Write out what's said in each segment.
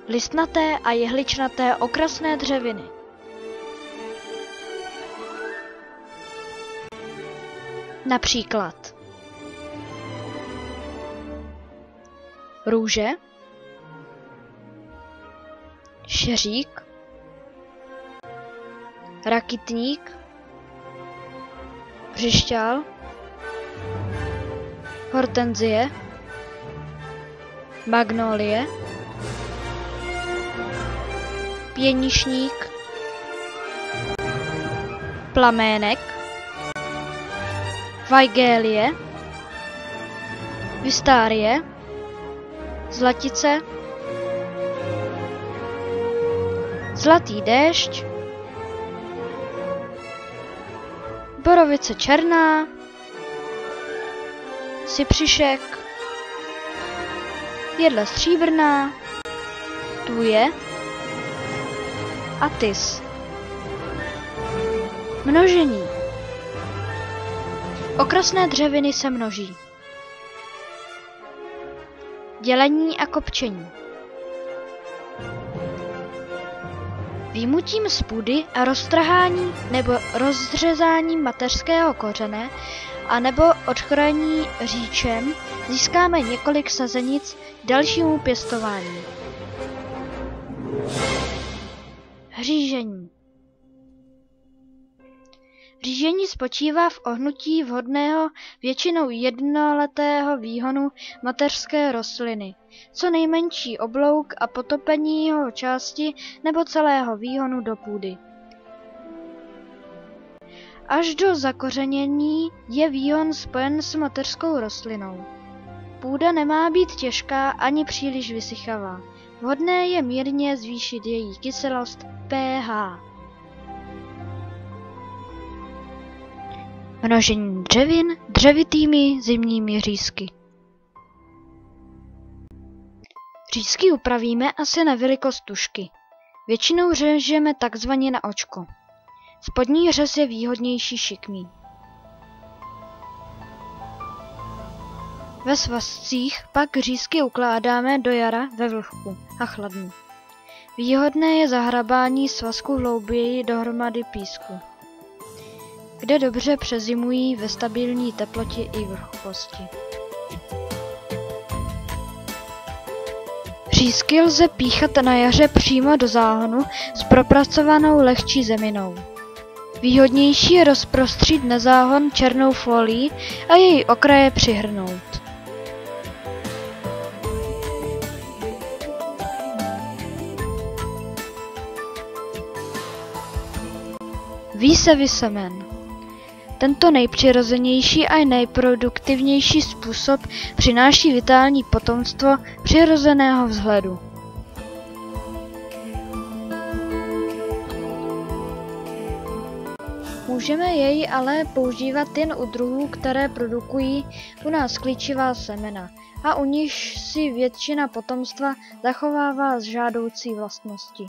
listnaté a jehličnaté okrasné dřeviny. Například růže, šeřík, rakytník, břišťál, hortenzie, magnolie, pěnišník, plamének, vajgélie, vistárie, zlatice, zlatý déšť, borovice černá, sypřišek, jedle stříbrná, tuje a tys. Množení. Okrasné dřeviny se množí. Dělení a kopčení. Vyjmutím z půdy a roztrhání nebo rozřezáním mateřského kořene a nebo odkrojení říčem získáme několik sazenic k dalšímu pěstování. Hřížení. Hřížení spočívá v ohnutí vhodného většinou jednoletého výhonu mateřské rostliny, co nejmenší oblouk a potopení jeho části nebo celého výhonu do půdy. Až do zakořenění je výhon spojen s mateřskou rostlinou. Půda nemá být těžká ani příliš vysychavá. Vhodné je mírně zvýšit její kyselost pH. Množení dřevin dřevitými zimními řízky. Řízky upravíme asi na velikost tužky. Většinou řežeme takzvaně na očko. Spodní řez je výhodnější šikmý. Ve svazcích pak řízky ukládáme do jara ve vlhku a chladnu. Výhodné je zahrabání svazku hlouběji dohromady písku, kde dobře přezimují ve stabilní teplotě i vlhkosti. Řízky lze píchat na jaře přímo do záhonu s propracovanou lehčí zeminou. Výhodnější je rozprostřít na záhon černou folií a její okraje přihrnout. Výsevy semen. Tento nejpřirozenější a nejproduktivnější způsob přináší vitální potomstvo přirozeného vzhledu. Můžeme jej ale používat jen u druhů, které produkují u nás klíčivá semena a u nichž si většina potomstva zachovává žádoucí vlastnosti.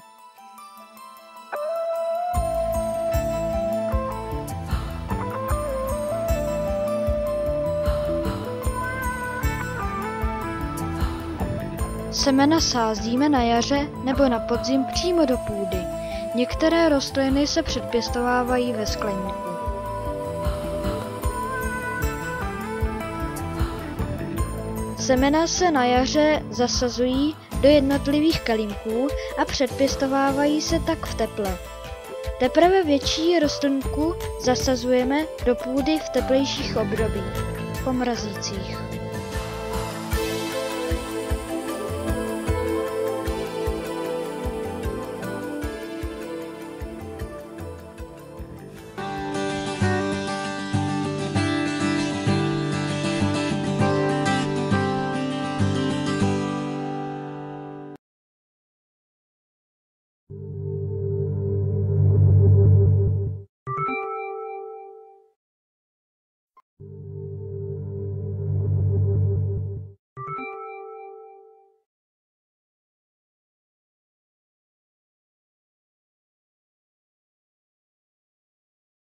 Semena sázíme na jaře nebo na podzim přímo do půdy. Některé rostliny se předpěstovávají ve skleníku. Semena se na jaře zasazují do jednotlivých kelímků a předpěstovávají se tak v teple. Teprve větší rostlinku zasazujeme do půdy v teplejších obdobích, po mrazících.